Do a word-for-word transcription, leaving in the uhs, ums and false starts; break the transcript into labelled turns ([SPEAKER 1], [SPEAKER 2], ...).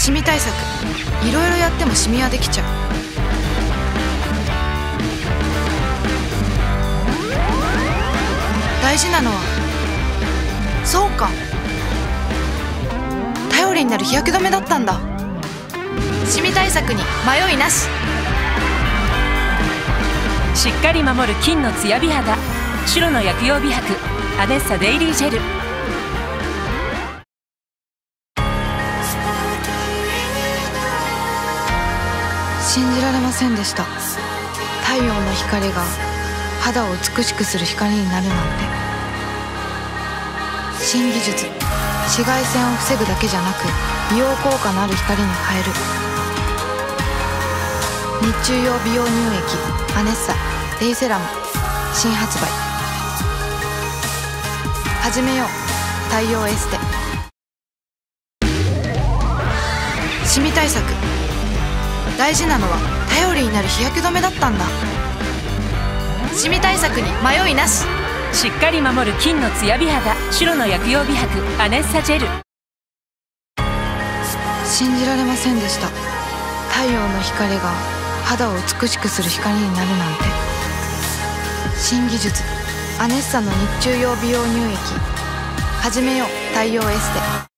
[SPEAKER 1] シミ対策いろいろやってもシミはできちゃう。大事なのはそうか、頼りになる日焼け止めだったんだ。シミ対策に迷いなし。
[SPEAKER 2] しっかり守る金のツヤ美肌、白の薬用美白アネッサデイリージェル。
[SPEAKER 1] 信じられませんでした。太陽の光が肌を美しくする光になるなんて。新技術、紫外線を防ぐだけじゃなく美容効果のある光に変える。日中用美容乳液アネッサデイセラム新発売。始めよう太陽エステ。シミ対策大事なのは頼りになる日焼け止めだったんだ。シミ対策に迷いなし。
[SPEAKER 2] しっかり守る金のツヤ美肌、白の薬用美白アネッサジェル。
[SPEAKER 1] 信じられませんでした。太陽の光が肌を美しくする光になるなんて。新技術アネッサの日中用美容乳液。始めよう太陽エステ。